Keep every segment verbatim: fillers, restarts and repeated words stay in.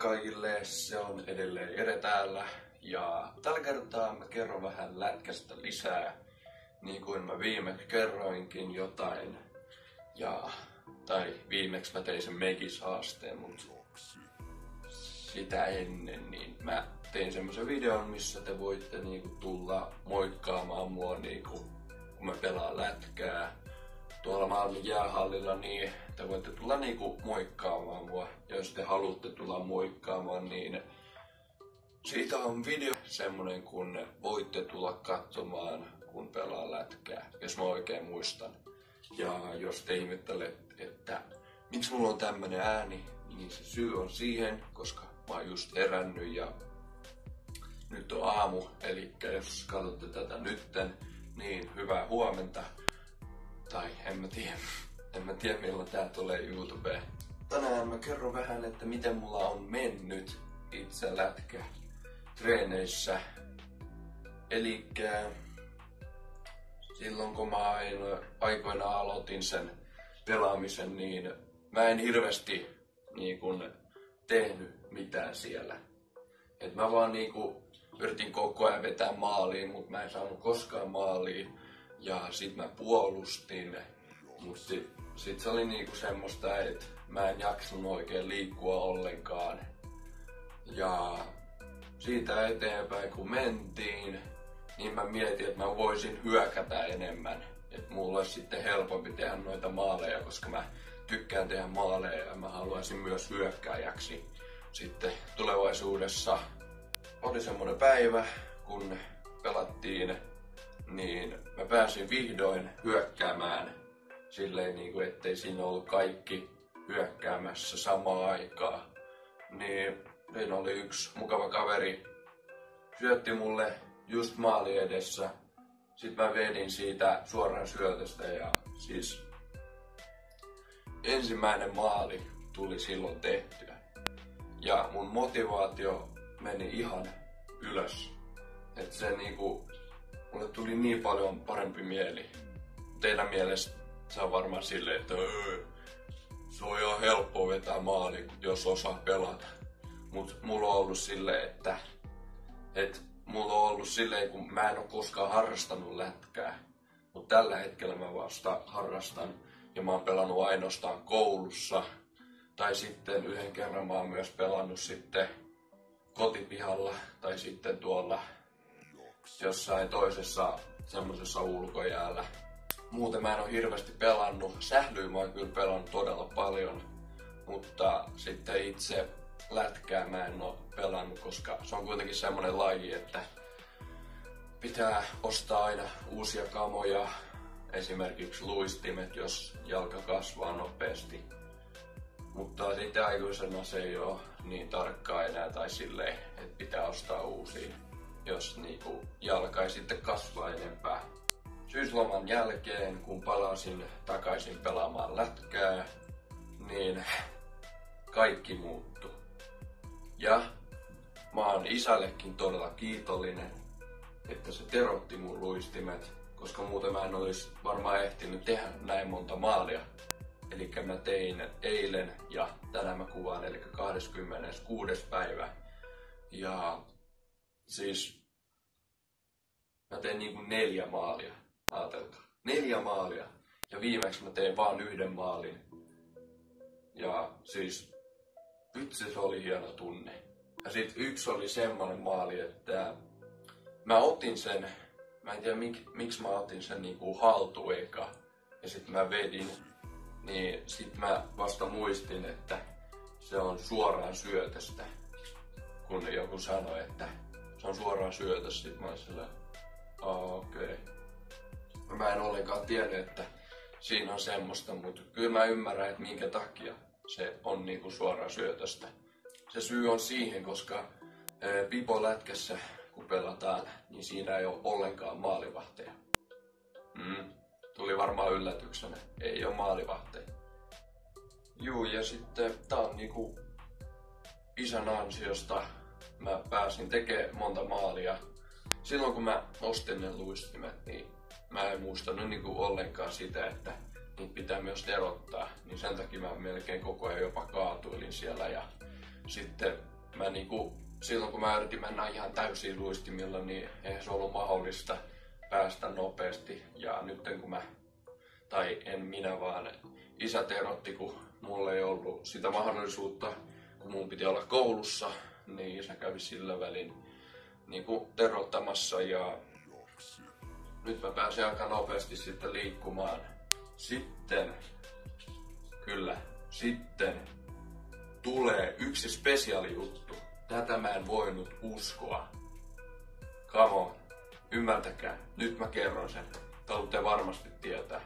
kaikille, se on edelleen Jere täällä ja tällä kertaa mä kerron vähän lätkästä lisää, niin kuin mä viimeksi kerroinkin jotain ja, tai viimeksi mä tein sen Megis-haasteen, mutta sitä ennen niin mä tein semmoisen videon, missä te voitte niinku tulla moikkaamaan mua niinku, kun mä pelaan lätkää tuolla Malmin jäähallilla, niin te voitte tulla niinku moikkaamaan mua. Ja jos te haluatte tulla moikkaamaan, niin siitä on video semmonen, kun voitte tulla katsomaan, kun pelaan lätkää, jos mä oikein muistan. Ja jos te ihmettelette, että miksi mulla on tämmönen ääni, niin se syy on siihen, koska mä oon just herännyt ja nyt on aamu, eli jos katsotte tätä nytten, niin hyvää huomenta. Tai en mä tiedä, en mä tiedä milloin tää tulee YouTubeen. Tänään mä kerron vähän, että miten mulla on mennyt itse lätkä treeneissä. Elikkä silloin kun mä aina, aikoina aloitin sen pelaamisen, niin mä en hirveästi niin kun tehnyt mitään siellä. Et mä vaan niinku yritin koko ajan vetää maaliin, mutta mä en saanut koskaan maaliin. Ja sit mä puolustin, mutta sit, sit se oli niinku semmoista, että mä en jaksanut oikein liikkua ollenkaan. Ja siitä eteenpäin kun mentiin, niin mä mietin, että mä voisin hyökätä enemmän. Että mulla olisi sitten helpompi tehdä noita maaleja, koska mä tykkään tehdä maaleja ja mä haluaisin myös hyökkääjäksi. Sitten tulevaisuudessa oli semmoinen päivä, kun pelattiin, niin mä pääsin vihdoin hyökkäämään silleen, niin kuin, ettei siinä ollut kaikki hyökkäämässä samaan aikaan. Niin siinä oli yksi mukava kaveri, syötti mulle just maali edessä. Sitten mä vedin siitä suoraan syötöstä ja siis ensimmäinen maali tuli silloin tehtyä. Ja mun motivaatio meni ihan ylös. Et se niinku, mulle tuli niin paljon parempi mieli. Teidän mielestä se on varmaan silleen, että öö, se on ihan helppo vetää maali, jos osaa pelata. Mut mulla on ollut silleen, että et mulla on ollut silleen, kun mä en oo koskaan harrastanut lätkää. Mut tällä hetkellä mä vasta harrastan ja mä oon pelannut ainoastaan koulussa. Tai sitten yhden kerran mä oon myös pelannut sitten kotipihalla tai sitten tuolla jossain toisessa semmosessa ulkojäällä. Muuten mä en oo hirveästi pelannut. Sählyä mä oon kyllä pelannut todella paljon, mutta sitten itse lätkää mä en oo pelannut, koska se on kuitenkin semmonen laji, että pitää ostaa aina uusia kamoja. Esimerkiksi luistimet, jos jalka kasvaa nopeasti. Mutta sitten aikuisena se ei oo niin tarkkaa enää tai silleen, että pitää ostaa uusia, jos niinku jalka ei sitten kasvaa enempää. Syysloman jälkeen, kun palasin takaisin pelaamaan lätkää, niin kaikki muuttui. Ja mä oon isällekin todella kiitollinen, että se terotti mun luistimet, koska muuten mä en olisi varmaan ehtinyt tehdä näin monta maalia. Eli mä tein eilen ja tänään mä kuvaan, eli kahdeskymmeneskuudes päivä. Ja siis mä tein niinku neljä maalia, ajatelkaa. Neljä maalia. Ja viimeksi mä tein vaan yhden maalin. Ja siis vitsi, se oli hieno tunne. Ja sit yksi oli semmonen maali, että mä otin sen, mä en tiedä mik, miksi mä otin sen niinku haltuun eka. Ja sit mä vedin. Niin sit mä vasta muistin, että se on suoraan syötöstä. Kun joku sanoi, että se on suoraan syötöstä, sit mä olin sillä, okei. Okay. Mä en ollenkaan tiennyt, että siinä on semmoista, mutta kyllä mä ymmärrän, että minkä takia se on niinku suoraan syötöstä. Se syy on siihen, koska pipolätkässä kun pelataan, niin siinä ei ole ollenkaan maalivahteja. Mm. Tuli varmaan yllätyksenä. Ei oo maalivahteja. Juu, ja sitten tää on niinku isän ansiosta mä pääsin tekemään monta maalia. Silloin kun mä ostin ne luistimet, niin mä en muistanut niinku ollenkaan sitä, että niitä pitää myös erottaa. Niin sen takia mä melkein koko ajan jopa kaatuilin siellä. Ja sitten mä niinku, silloin kun mä yritin mennä ihan täysin luistimilla, niin eihän se ollut mahdollista päästä nopeasti. Ja nyt kun mä, tai en minä vaan, isä erotti, kun mulla ei ollut sitä mahdollisuutta, kun mun piti olla koulussa, niin isä kävi sillä välin niinku terottamassa ja nyt mä pääsen aika nopeasti sitten liikkumaan. Sitten, kyllä, sitten tulee yksi spesiaali juttu. Tätä mä en voinut uskoa. Come on, ymmärtäkää. Nyt mä kerron sen. Te haluatte varmasti tietää.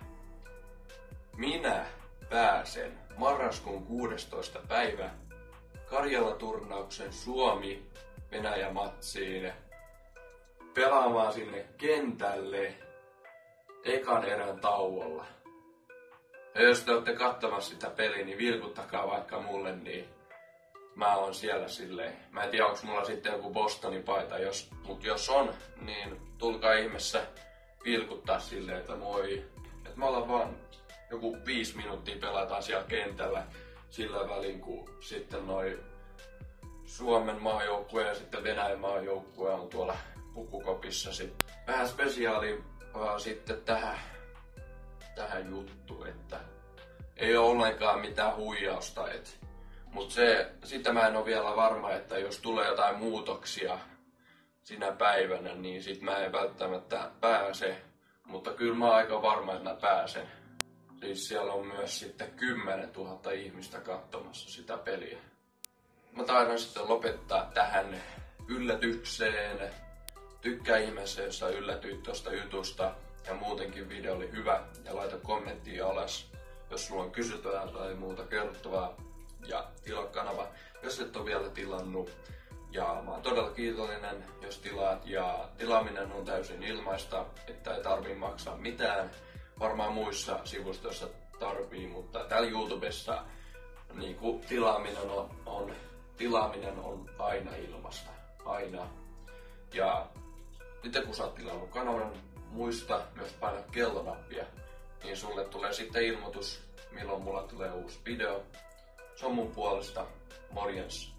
Minä pääsen marraskuun kuudestoista päivä Karjala-turnauksen Suomi-Venäjä-matsiin pelaamaan sinne kentälle ekan erän tauolla. Ja jos te olette katsomassa sitä peliä, niin vilkuttakaa vaikka mulle, niin mä oon siellä silleen. Mä en tiedä, onko mulla sitten joku Bostonin paita, jos, mut jos on, niin tulkaa ihmeessä vilkuttaa silleen, että moi. Että me ollaan vaan joku viisi minuuttia pelataan siellä kentällä sillä välin, kun sitten noi Suomen maajoukkue ja sitten Venäjän maajoukkue on tuolla pukukopissa. Sitten vähän spesiaali vaan sitten tähän, tähän juttuun, että ei ole ollenkaan mitään huijausta. Et, mut se, sitä mä en ole vielä varma, että jos tulee jotain muutoksia sinä päivänä, niin sit mä en välttämättä pääse. Mutta kyllä mä oon aika varma, että mä pääsen. Siis siellä on myös sitten kymmenen tuhatta ihmistä katsomassa sitä peliä. Mä taidan sitten lopettaa tähän yllätykseen. Tykkää ihmeessä, jos sä yllätyit tosta jutusta ja muutenkin video oli hyvä. Ja laita kommenttia alas, jos sulla on kysyttävää tai muuta kerrottavaa. Ja tilaa kanava, jos et ole vielä tilannut. Ja mä oon todella kiitollinen, jos tilaat. Ja tilaaminen on täysin ilmaista, että ei tarvii maksaa mitään. Varmaan muissa sivustoissa tarvii, mutta täällä YouTubessa niin kuin tilaaminen on, on, tilaaminen on aina ilmasta. Aina. Ja nyt kun sä oot tilannut kanavan, muista myös painaa kellonappia, niin sulle tulee sitten ilmoitus, milloin mulla tulee uusi video. Se on mun puolesta. Morjens!